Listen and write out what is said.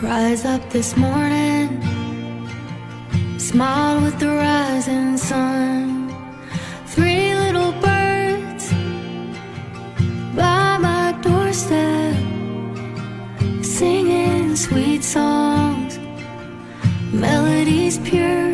Rise up this morning, smile with the rising sun. Three little birds by my doorstep, singing sweet songs, melodies pure